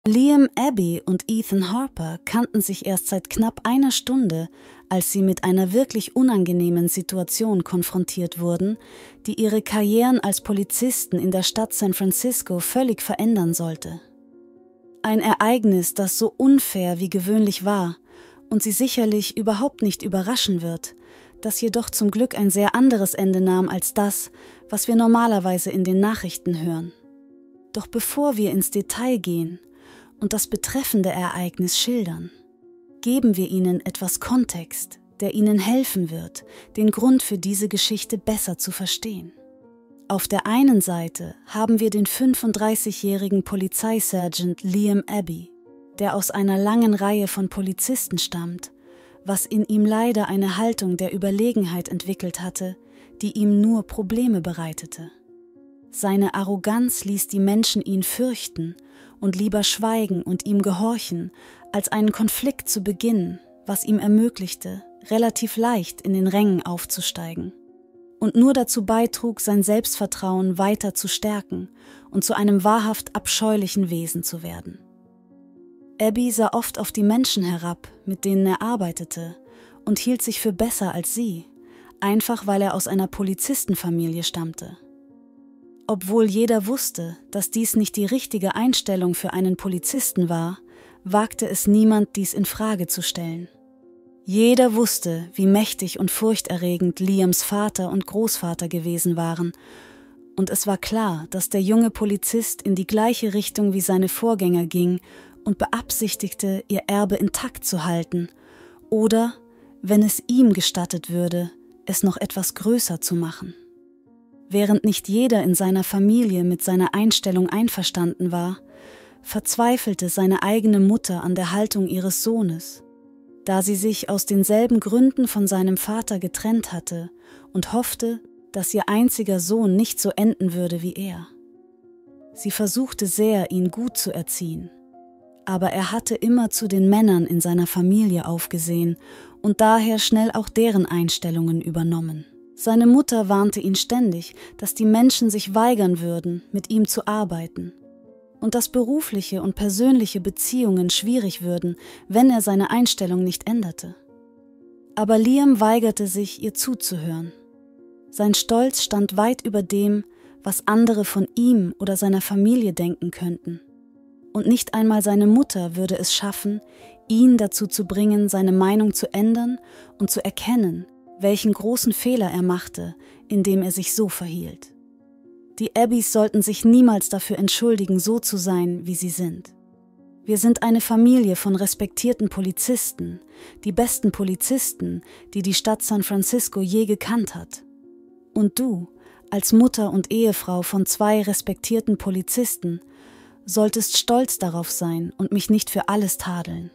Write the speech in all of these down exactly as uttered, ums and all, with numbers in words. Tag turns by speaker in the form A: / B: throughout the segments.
A: Liam, Abby und Ethan Harper kannten sich erst seit knapp einer Stunde, als sie mit einer wirklich unangenehmen Situation konfrontiert wurden, die ihre Karrieren als Polizisten in der Stadt San Francisco völlig verändern sollte. Ein Ereignis, das so unfair wie gewöhnlich war und sie sicherlich überhaupt nicht überraschen wird, das jedoch zum Glück ein sehr anderes Ende nahm als das, was wir normalerweise in den Nachrichten hören. Doch bevor wir ins Detail gehen und das betreffende Ereignis schildern, geben wir Ihnen etwas Kontext, der Ihnen helfen wird, den Grund für diese Geschichte besser zu verstehen. Auf der einen Seite haben wir den fünfunddreißigjährigen Polizeisergeant Liam Abbey, der aus einer langen Reihe von Polizisten stammt, was in ihm leider eine Haltung der Überlegenheit entwickelt hatte, die ihm nur Probleme bereitete. Seine Arroganz ließ die Menschen ihn fürchten und lieber schweigen und ihm gehorchen, als einen Konflikt zu beginnen, was ihm ermöglichte, relativ leicht in den Rängen aufzusteigen und nur dazu beitrug, sein Selbstvertrauen weiter zu stärken und zu einem wahrhaft abscheulichen Wesen zu werden. Abby sah oft auf die Menschen herab, mit denen er arbeitete, und hielt sich für besser als sie, einfach weil er aus einer Polizistenfamilie stammte. Obwohl jeder wusste, dass dies nicht die richtige Einstellung für einen Polizisten war, wagte es niemand, dies in Frage zu stellen. Jeder wusste, wie mächtig und furchterregend Liams Vater und Großvater gewesen waren, und es war klar, dass der junge Polizist in die gleiche Richtung wie seine Vorgänger ging und beabsichtigte, ihr Erbe intakt zu halten oder, wenn es ihm gestattet würde, es noch etwas größer zu machen. Während nicht jeder in seiner Familie mit seiner Einstellung einverstanden war, verzweifelte seine eigene Mutter an der Haltung ihres Sohnes, da sie sich aus denselben Gründen von seinem Vater getrennt hatte und hoffte, dass ihr einziger Sohn nicht so enden würde wie er. Sie versuchte sehr, ihn gut zu erziehen, aber er hatte immer zu den Männern in seiner Familie aufgesehen und daher schnell auch deren Einstellungen übernommen. Seine Mutter warnte ihn ständig, dass die Menschen sich weigern würden, mit ihm zu arbeiten und dass berufliche und persönliche Beziehungen schwierig würden, wenn er seine Einstellung nicht änderte. Aber Liam weigerte sich, ihr zuzuhören. Sein Stolz stand weit über dem, was andere von ihm oder seiner Familie denken könnten. Und nicht einmal seine Mutter würde es schaffen, ihn dazu zu bringen, seine Meinung zu ändern und zu erkennen, welchen großen Fehler er machte, indem er sich so verhielt. Die Abbys sollten sich niemals dafür entschuldigen, so zu sein, wie sie sind. Wir sind eine Familie von respektierten Polizisten, die besten Polizisten, die die Stadt San Francisco je gekannt hat. Und du, als Mutter und Ehefrau von zwei respektierten Polizisten, solltest stolz darauf sein und mich nicht für alles tadeln.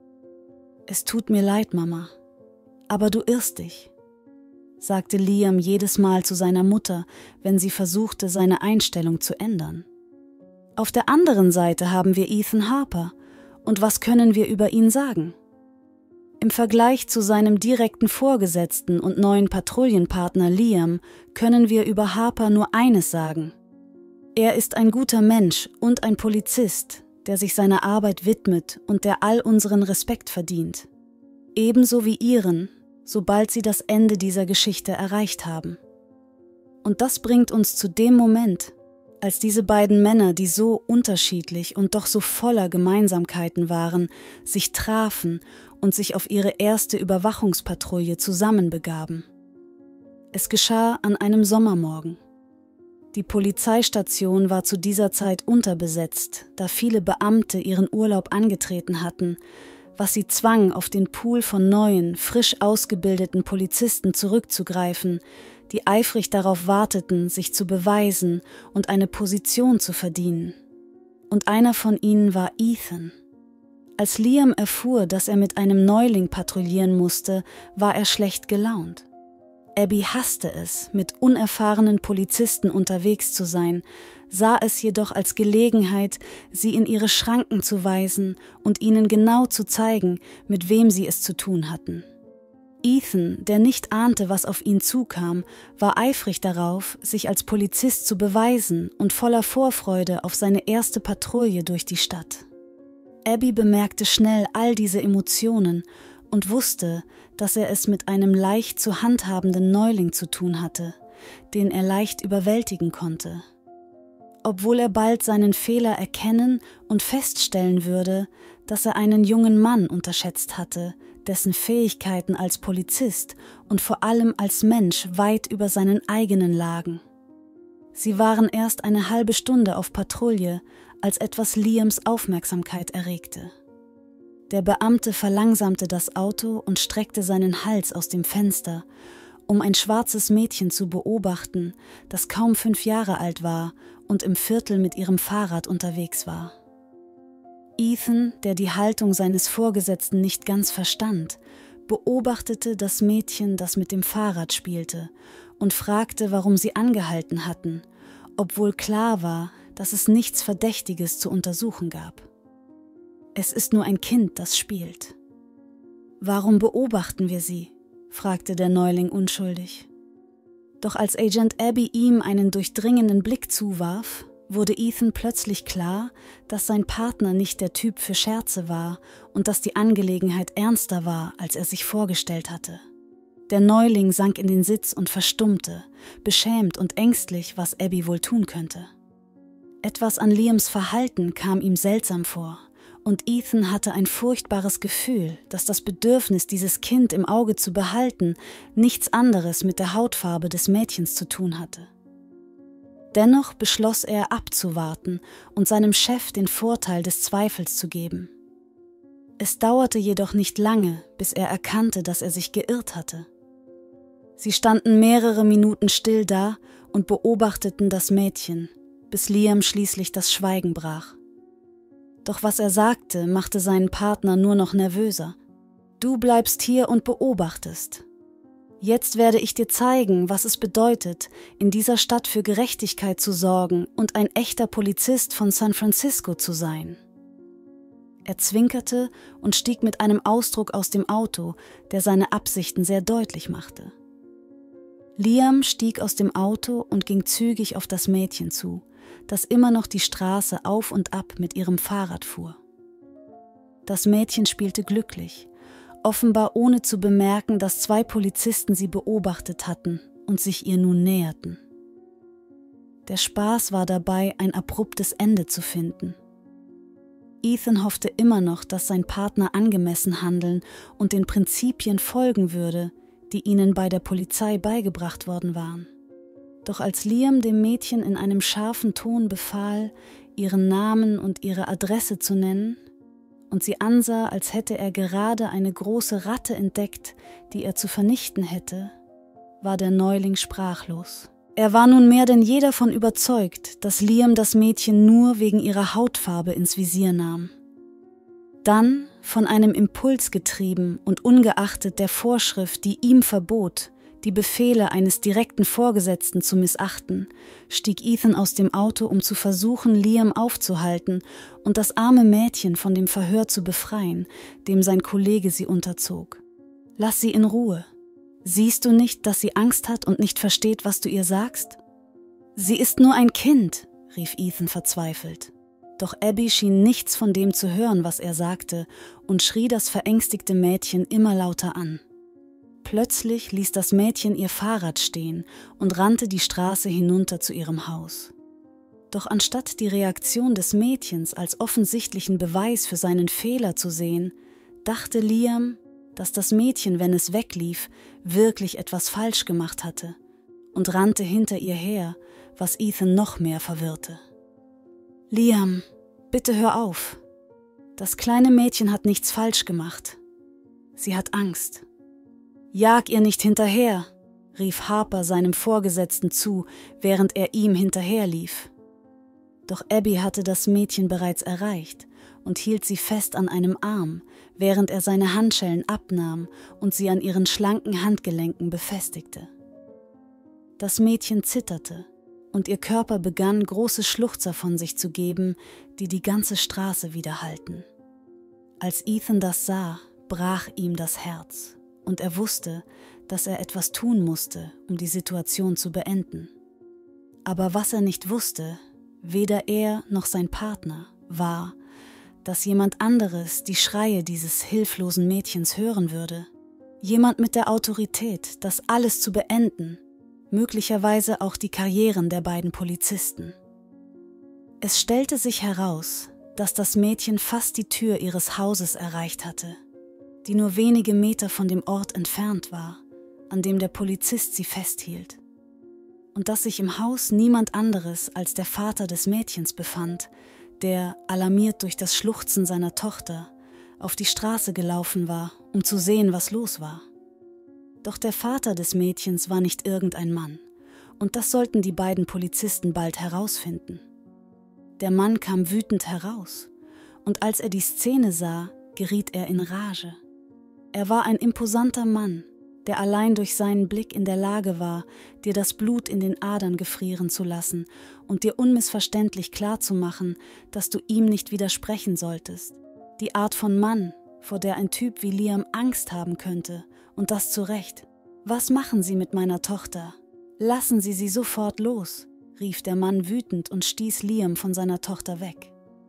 A: Es tut mir leid, Mama, aber du irrst dich, sagte Liam jedes Mal zu seiner Mutter, wenn sie versuchte, seine Einstellung zu ändern. Auf der anderen Seite haben wir Ethan Harper, und was können wir über ihn sagen? Im Vergleich zu seinem direkten Vorgesetzten und neuen Patrouillenpartner Liam können wir über Harper nur eines sagen. Er ist ein guter Mensch und ein Polizist, der sich seiner Arbeit widmet und der all unseren Respekt verdient. Ebenso wie Ihren, sobald Sie das Ende dieser Geschichte erreicht haben. Und das bringt uns zu dem Moment, als diese beiden Männer, die so unterschiedlich und doch so voller Gemeinsamkeiten waren, sich trafen und sich auf ihre erste Überwachungspatrouille zusammenbegaben. Es geschah an einem Sommermorgen. Die Polizeistation war zu dieser Zeit unterbesetzt, da viele Beamte ihren Urlaub angetreten hatten, was sie zwang, auf den Pool von neuen, frisch ausgebildeten Polizisten zurückzugreifen, die eifrig darauf warteten, sich zu beweisen und eine Position zu verdienen. Und einer von ihnen war Ethan. Als Liam erfuhr, dass er mit einem Neuling patrouillieren musste, war er schlecht gelaunt. Abby hasste es, mit unerfahrenen Polizisten unterwegs zu sein, sah es jedoch als Gelegenheit, sie in ihre Schranken zu weisen und ihnen genau zu zeigen, mit wem sie es zu tun hatten. Ethan, der nicht ahnte, was auf ihn zukam, war eifrig darauf, sich als Polizist zu beweisen und voller Vorfreude auf seine erste Patrouille durch die Stadt. Abby bemerkte schnell all diese Emotionen und wusste, dass er es mit einem leicht zu handhabenden Neuling zu tun hatte, den er leicht überwältigen konnte. Obwohl er bald seinen Fehler erkennen und feststellen würde, dass er einen jungen Mann unterschätzt hatte, dessen Fähigkeiten als Polizist und vor allem als Mensch weit über seinen eigenen lagen. Sie waren erst eine halbe Stunde auf Patrouille, als etwas Liams Aufmerksamkeit erregte. Der Beamte verlangsamte das Auto und streckte seinen Hals aus dem Fenster, um ein schwarzes Mädchen zu beobachten, das kaum fünf Jahre alt war und im Viertel mit ihrem Fahrrad unterwegs war. Ethan, der die Haltung seines Vorgesetzten nicht ganz verstand, beobachtete das Mädchen, das mit dem Fahrrad spielte, und fragte, warum sie angehalten hatten, obwohl klar war, dass es nichts Verdächtiges zu untersuchen gab. Es ist nur ein Kind, das spielt. »Warum beobachten wir sie?« fragte der Neuling unschuldig. Doch als Agent Abby ihm einen durchdringenden Blick zuwarf, wurde Ethan plötzlich klar, dass sein Partner nicht der Typ für Scherze war und dass die Angelegenheit ernster war, als er sich vorgestellt hatte. Der Neuling sank in den Sitz und verstummte, beschämt und ängstlich, was Abby wohl tun könnte. Etwas an Liams Verhalten kam ihm seltsam vor, und Ethan hatte ein furchtbares Gefühl, dass das Bedürfnis, dieses Kind im Auge zu behalten, nichts anderes mit der Hautfarbe des Mädchens zu tun hatte. Dennoch beschloss er, abzuwarten und seinem Chef den Vorteil des Zweifels zu geben. Es dauerte jedoch nicht lange, bis er erkannte, dass er sich geirrt hatte. Sie standen mehrere Minuten still da und beobachteten das Mädchen, bis Liam schließlich das Schweigen brach. Doch was er sagte, machte seinen Partner nur noch nervöser. »Du bleibst hier und beobachtest. Jetzt werde ich dir zeigen, was es bedeutet, in dieser Stadt für Gerechtigkeit zu sorgen und ein echter Polizist von San Francisco zu sein.« Er zwinkerte und stieg mit einem Ausdruck aus dem Auto, der seine Absichten sehr deutlich machte. Liam stieg aus dem Auto und ging zügig auf das Mädchen zu, das immer noch die Straße auf und ab mit ihrem Fahrrad fuhr. Das Mädchen spielte glücklich, offenbar ohne zu bemerken, dass zwei Polizisten sie beobachtet hatten und sich ihr nun näherten. Der Spaß war dabei, ein abruptes Ende zu finden. Ethan hoffte immer noch, dass sein Partner angemessen handeln und den Prinzipien folgen würde, die ihnen bei der Polizei beigebracht worden waren. Doch als Liam dem Mädchen in einem scharfen Ton befahl, ihren Namen und ihre Adresse zu nennen, und sie ansah, als hätte er gerade eine große Ratte entdeckt, die er zu vernichten hätte, war der Neuling sprachlos. Er war nun mehr denn je davon überzeugt, dass Liam das Mädchen nur wegen ihrer Hautfarbe ins Visier nahm. Dann, von einem Impuls getrieben und ungeachtet der Vorschrift, die ihm verbot, die Befehle eines direkten Vorgesetzten zu missachten, stieg Ethan aus dem Auto, um zu versuchen, Liam aufzuhalten und das arme Mädchen von dem Verhör zu befreien, dem sein Kollege sie unterzog. »Lass sie in Ruhe. Siehst du nicht, dass sie Angst hat und nicht versteht, was du ihr sagst?« »Sie ist nur ein Kind«, rief Ethan verzweifelt. Doch Abby schien nichts von dem zu hören, was er sagte, und schrie das verängstigte Mädchen immer lauter an. Plötzlich ließ das Mädchen ihr Fahrrad stehen und rannte die Straße hinunter zu ihrem Haus. Doch anstatt die Reaktion des Mädchens als offensichtlichen Beweis für seinen Fehler zu sehen, dachte Liam, dass das Mädchen, wenn es weglief, wirklich etwas falsch gemacht hatte und rannte hinter ihr her, was Ethan noch mehr verwirrte. »Liam, bitte hör auf. Das kleine Mädchen hat nichts falsch gemacht. Sie hat Angst.« »Jag ihr nicht hinterher«, rief Harper seinem Vorgesetzten zu, während er ihm hinterherlief. Doch Abby hatte das Mädchen bereits erreicht und hielt sie fest an einem Arm, während er seine Handschellen abnahm und sie an ihren schlanken Handgelenken befestigte. Das Mädchen zitterte und ihr Körper begann, große Schluchzer von sich zu geben, die die ganze Straße widerhallten. Als Ethan das sah, brach ihm das Herz. Und er wusste, dass er etwas tun musste, um die Situation zu beenden. Aber was er nicht wusste, weder er noch sein Partner, war, dass jemand anderes die Schreie dieses hilflosen Mädchens hören würde. Jemand mit der Autorität, das alles zu beenden, möglicherweise auch die Karrieren der beiden Polizisten. Es stellte sich heraus, dass das Mädchen fast die Tür ihres Hauses erreicht hatte, die nur wenige Meter von dem Ort entfernt war, an dem der Polizist sie festhielt. Und dass sich im Haus niemand anderes als der Vater des Mädchens befand, der, alarmiert durch das Schluchzen seiner Tochter, auf die Straße gelaufen war, um zu sehen, was los war. Doch der Vater des Mädchens war nicht irgendein Mann, und das sollten die beiden Polizisten bald herausfinden. Der Mann kam wütend heraus, und als er die Szene sah, geriet er in Rage. Er war ein imposanter Mann, der allein durch seinen Blick in der Lage war, dir das Blut in den Adern gefrieren zu lassen und dir unmissverständlich klarzumachen, dass du ihm nicht widersprechen solltest. Die Art von Mann, vor der ein Typ wie Liam Angst haben könnte, und das zu Recht. »Was machen Sie mit meiner Tochter? Lassen Sie sie sofort los«, rief der Mann wütend und stieß Liam von seiner Tochter weg.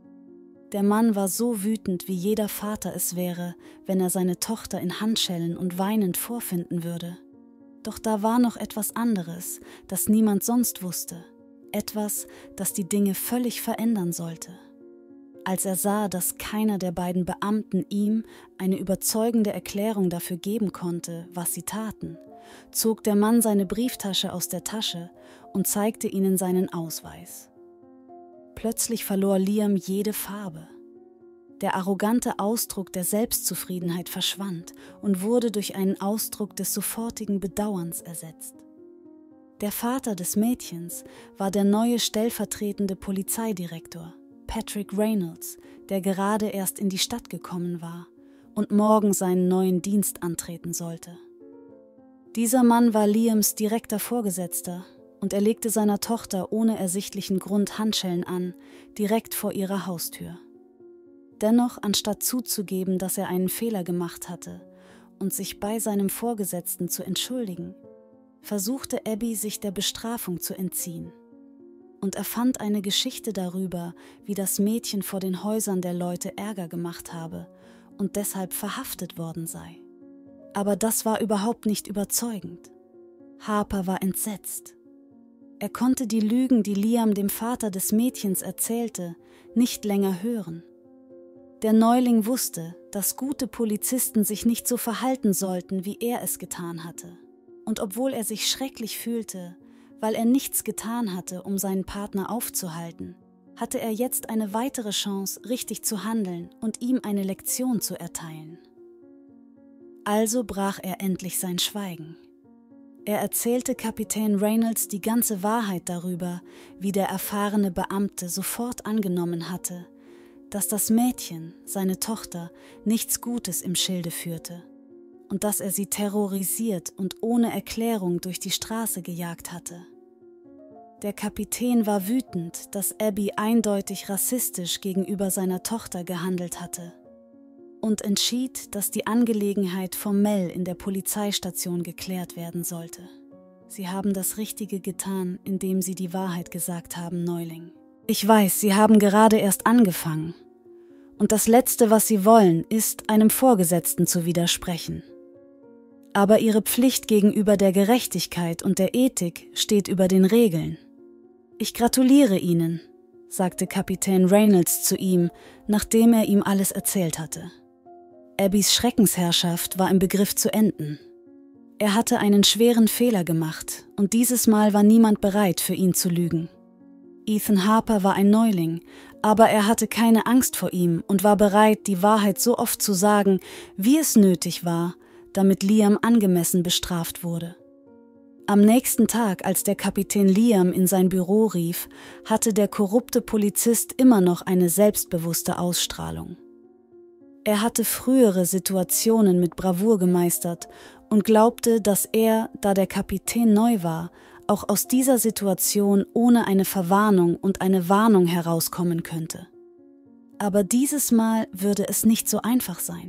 A: Der Mann war so wütend, wie jeder Vater es wäre, wenn er seine Tochter in Handschellen und weinend vorfinden würde. Doch da war noch etwas anderes, das niemand sonst wusste. Etwas, das die Dinge völlig verändern sollte. Als er sah, dass keiner der beiden Beamten ihm eine überzeugende Erklärung dafür geben konnte, was sie taten, zog der Mann seine Brieftasche aus der Tasche und zeigte ihnen seinen Ausweis. Plötzlich verlor Liam jede Farbe. Der arrogante Ausdruck der Selbstzufriedenheit verschwand und wurde durch einen Ausdruck des sofortigen Bedauerns ersetzt. Der Vater des Mädchens war der neue stellvertretende Polizeidirektor, Patrick Reynolds, der gerade erst in die Stadt gekommen war und morgen seinen neuen Dienst antreten sollte. Dieser Mann war Liams direkter Vorgesetzter und er legte seiner Tochter ohne ersichtlichen Grund Handschellen an, direkt vor ihrer Haustür. Dennoch, anstatt zuzugeben, dass er einen Fehler gemacht hatte und sich bei seinem Vorgesetzten zu entschuldigen, versuchte Abby, sich der Bestrafung zu entziehen. Und erfand eine Geschichte darüber, wie das Mädchen vor den Häusern der Leute Ärger gemacht habe und deshalb verhaftet worden sei. Aber das war überhaupt nicht überzeugend. Harper war entsetzt. Er konnte die Lügen, die Liam dem Vater des Mädchens erzählte, nicht länger hören. Der Neuling wusste, dass gute Polizisten sich nicht so verhalten sollten, wie er es getan hatte. Und obwohl er sich schrecklich fühlte, weil er nichts getan hatte, um seinen Partner aufzuhalten, hatte er jetzt eine weitere Chance, richtig zu handeln und ihm eine Lektion zu erteilen. Also brach er endlich sein Schweigen. Er erzählte Kapitän Reynolds die ganze Wahrheit darüber, wie der erfahrene Beamte sofort angenommen hatte, dass das Mädchen, seine Tochter, nichts Gutes im Schilde führte und dass er sie terrorisiert und ohne Erklärung durch die Straße gejagt hatte. Der Kapitän war wütend, dass Abby eindeutig rassistisch gegenüber seiner Tochter gehandelt hatte und entschied, dass die Angelegenheit formell in der Polizeistation geklärt werden sollte. Sie haben das Richtige getan, indem Sie die Wahrheit gesagt haben, Neuling. Ich weiß, Sie haben gerade erst angefangen. Und das Letzte, was Sie wollen, ist, einem Vorgesetzten zu widersprechen. Aber Ihre Pflicht gegenüber der Gerechtigkeit und der Ethik steht über den Regeln. Ich gratuliere Ihnen, sagte Kapitän Reynolds zu ihm, nachdem er ihm alles erzählt hatte. Abbys Schreckensherrschaft war im Begriff zu enden. Er hatte einen schweren Fehler gemacht und dieses Mal war niemand bereit, für ihn zu lügen. Ethan Harper war ein Neuling, aber er hatte keine Angst vor ihm und war bereit, die Wahrheit so oft zu sagen, wie es nötig war, damit Liam angemessen bestraft wurde. Am nächsten Tag, als der Kapitän Liam in sein Büro rief, hatte der korrupte Polizist immer noch eine selbstbewusste Ausstrahlung. Er hatte frühere Situationen mit Bravour gemeistert und glaubte, dass er, da der Kapitän neu war, auch aus dieser Situation ohne eine Verwarnung und eine Warnung herauskommen könnte. Aber dieses Mal würde es nicht so einfach sein.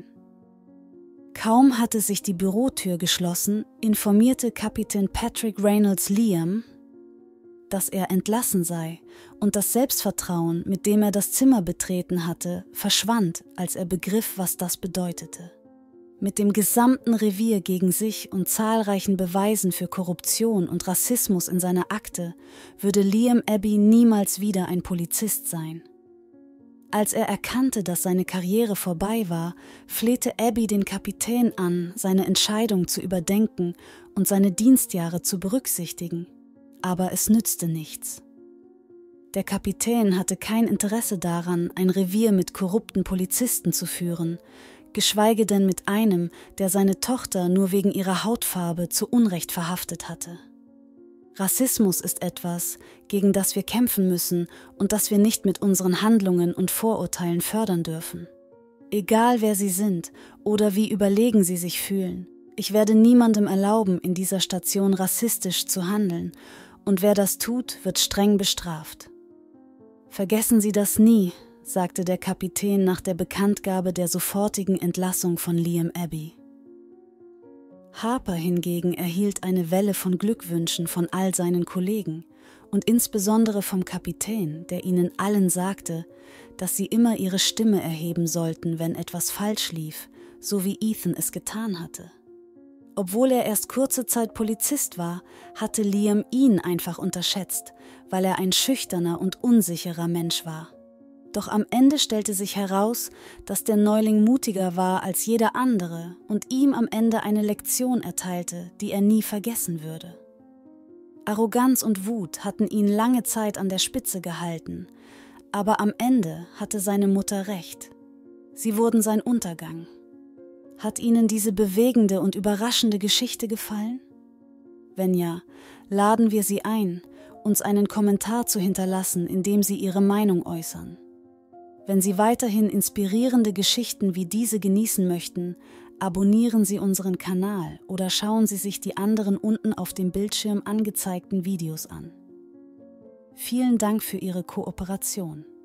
A: Kaum hatte sich die Bürotür geschlossen, informierte Kapitän Patrick Reynolds Liam: dass er entlassen sei, und das Selbstvertrauen, mit dem er das Zimmer betreten hatte, verschwand, als er begriff, was das bedeutete. Mit dem gesamten Revier gegen sich und zahlreichen Beweisen für Korruption und Rassismus in seiner Akte würde Liam Abbey niemals wieder ein Polizist sein. Als er erkannte, dass seine Karriere vorbei war, flehte Abbey den Kapitän an, seine Entscheidung zu überdenken und seine Dienstjahre zu berücksichtigen. Aber es nützte nichts. Der Kapitän hatte kein Interesse daran, ein Revier mit korrupten Polizisten zu führen, geschweige denn mit einem, der seine Tochter nur wegen ihrer Hautfarbe zu Unrecht verhaftet hatte. Rassismus ist etwas, gegen das wir kämpfen müssen und das wir nicht mit unseren Handlungen und Vorurteilen fördern dürfen. Egal wer sie sind oder wie überlegen sie sich fühlen, ich werde niemandem erlauben, in dieser Station rassistisch zu handeln, und wer das tut, wird streng bestraft. Vergessen Sie das nie, sagte der Kapitän nach der Bekanntgabe der sofortigen Entlassung von Liam Abbey. Harper hingegen erhielt eine Welle von Glückwünschen von all seinen Kollegen und insbesondere vom Kapitän, der ihnen allen sagte, dass sie immer ihre Stimme erheben sollten, wenn etwas falsch lief, so wie Ethan es getan hatte. Obwohl er erst kurze Zeit Polizist war, hatte Liam ihn einfach unterschätzt, weil er ein schüchterner und unsicherer Mensch war. Doch am Ende stellte sich heraus, dass der Neuling mutiger war als jeder andere und ihm am Ende eine Lektion erteilte, die er nie vergessen würde. Arroganz und Wut hatten ihn lange Zeit an der Spitze gehalten, aber am Ende hatte seine Mutter recht. Sie wurden sein Untergang. Hat Ihnen diese bewegende und überraschende Geschichte gefallen? Wenn ja, laden wir Sie ein, uns einen Kommentar zu hinterlassen, in dem Sie Ihre Meinung äußern. Wenn Sie weiterhin inspirierende Geschichten wie diese genießen möchten, abonnieren Sie unseren Kanal oder schauen Sie sich die anderen unten auf dem Bildschirm angezeigten Videos an. Vielen Dank für Ihre Kooperation.